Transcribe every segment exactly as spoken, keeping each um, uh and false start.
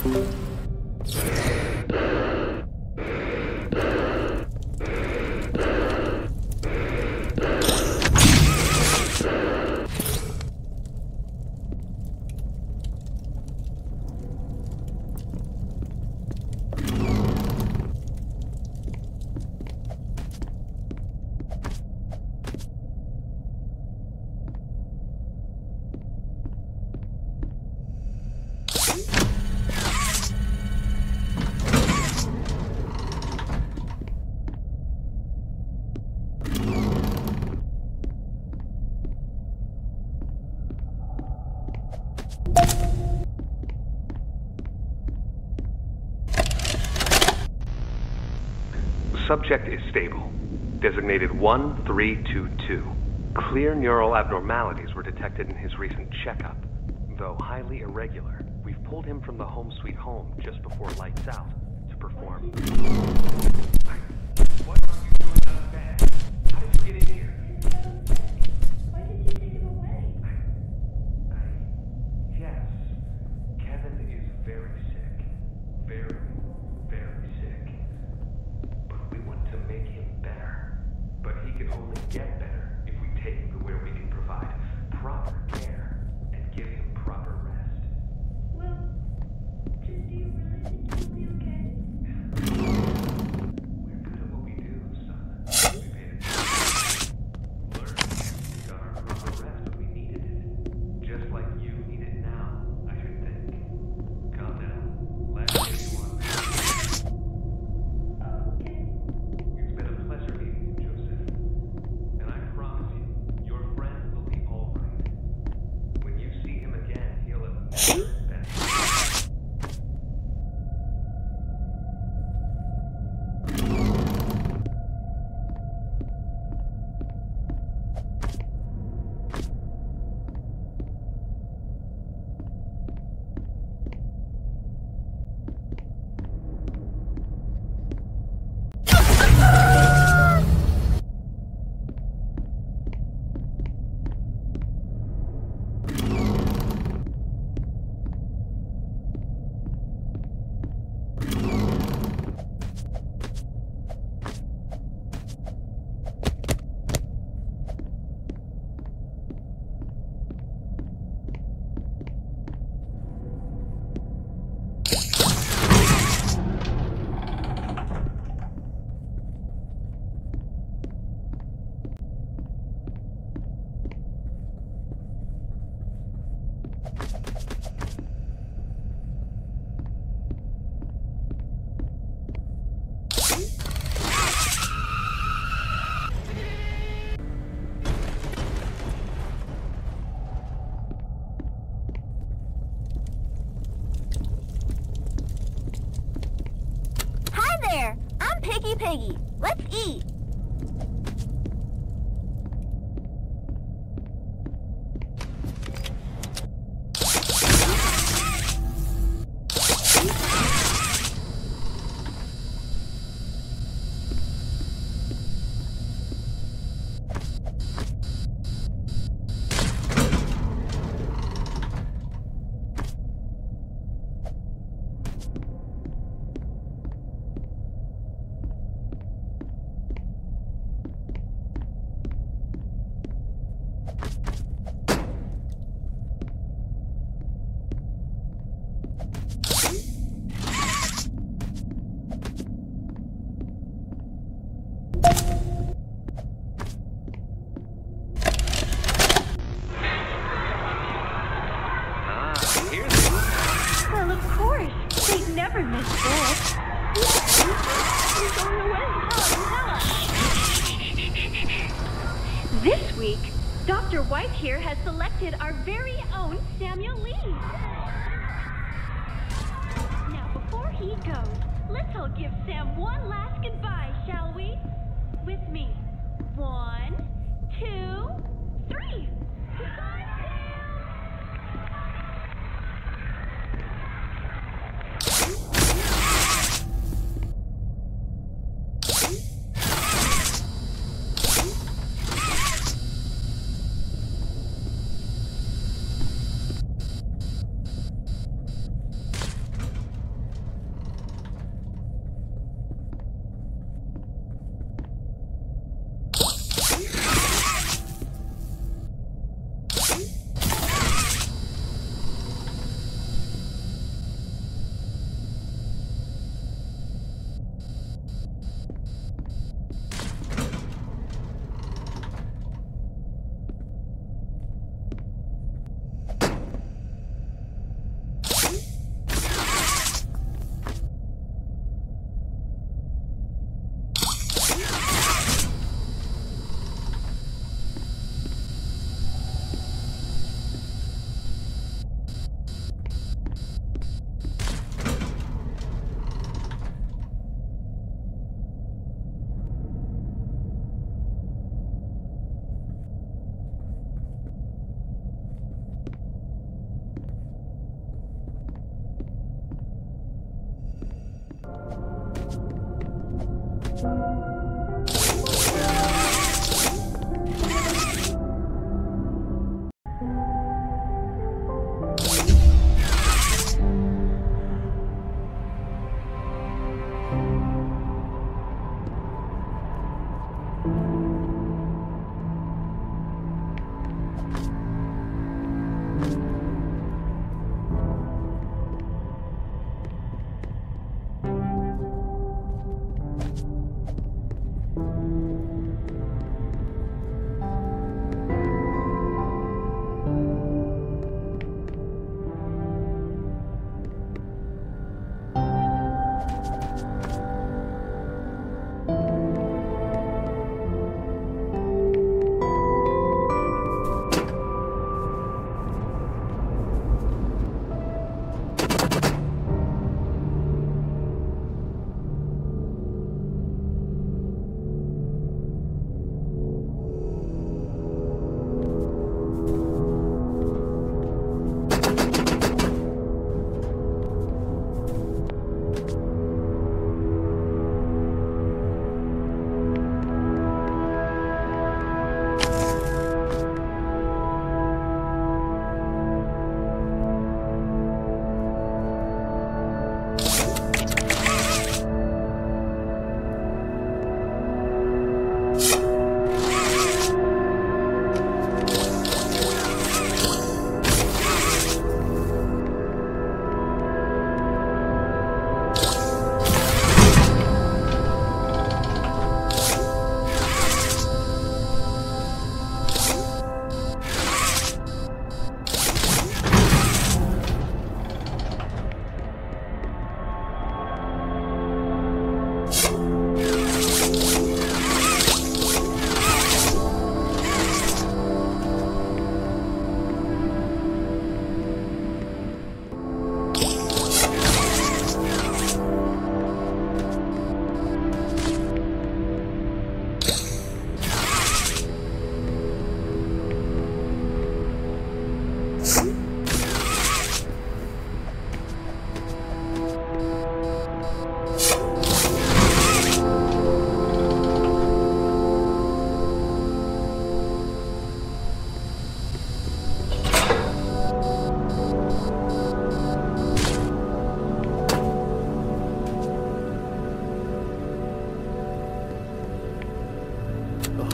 Subject is stable. Designated one three two two. Clear neural abnormalities were detected in his recent checkup. Though highly irregular, we've pulled him from the home sweet home just before lights out to perform. What are you doing out of bed? How did you get in here? Why did you take him away? I, I, yes. Kevin is very sick. Very, very sick. But we want to make him better. But he can only get better if we take him to where we can provide proper care and give him proper rest. Well, just do you really think he'll be okay? We're good at what we do, son. We paid attention. Learned. We got our proper rest when we needed it. Just like you need it now, I should think. Calm down. Last thing you want. Okay. It's been a pleasure meeting you, Joseph. And I promise you, your friend will be all right. When you see him again, he'll have never been. There! I'm Piggy Piggy. Let's eat. Well, of course. They'd never miss this. He's going away. This week, Doctor White here has selected our very own Samuel Lee. Now, before he goes, let's all give Sam one last goodbye, shall we? With me. One, two, three. Goodbye, Sam!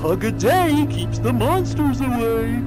A good day keeps the monsters away.